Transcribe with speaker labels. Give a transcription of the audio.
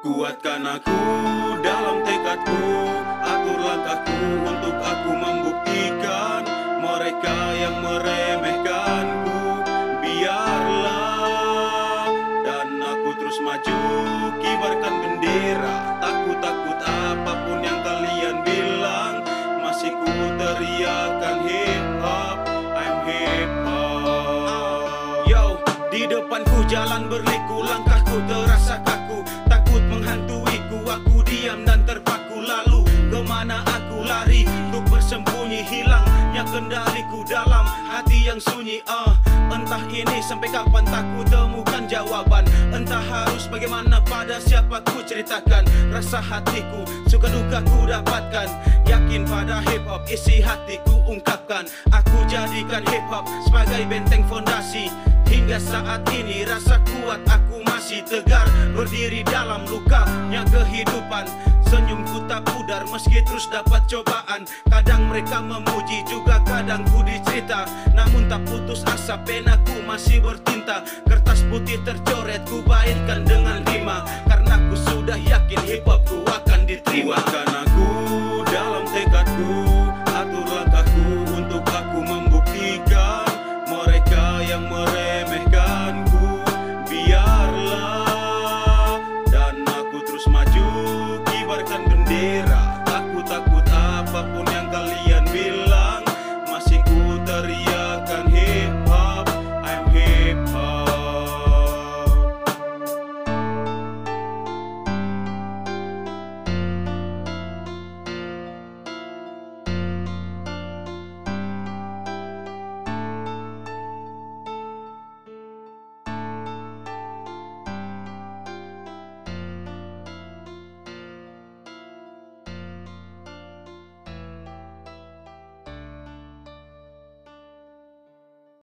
Speaker 1: Kuatkan aku dalam tekadku, atur langkahku untuk aku membuktikan mereka yang meremehkanku. Biarlah dan aku terus maju, kibarkan bendera. Takut apapun yang kalian bilang, masih ku teriakan hip hop, I'm hip hop. Yo, di depanku jalan berliku, langkahku terasa kaku. Takut menghantuiku, aku diam dan terpaku. Lalu kemana aku lari untuk bersembunyi? Hilangnya kendaliku dalam hati yang sunyi. Entah ini sampai kapan tak ku temukan jawaban. Entah harus bagaimana, pada siapa ku ceritakan rasa hatiku, suka duka ku dapatkan. Yakin pada hip hop, isi hatiku ungkapkan. Aku jadikan hip hop sebagai benteng fondasi. Hingga saat ini rasa kuat aku masih tegar, berdiri dalam lukanya kehidupan. Senyumku tak pudar meski terus dapat cobaan. Kadang mereka memuji, juga kadang ku dicerita. Namun tak putus asa, penaku masih bertinta. Kertas putih tercoret ku baitkan dengan rima, karena ku sudah yakin hip hop ku akan diterima. Kuatkan aku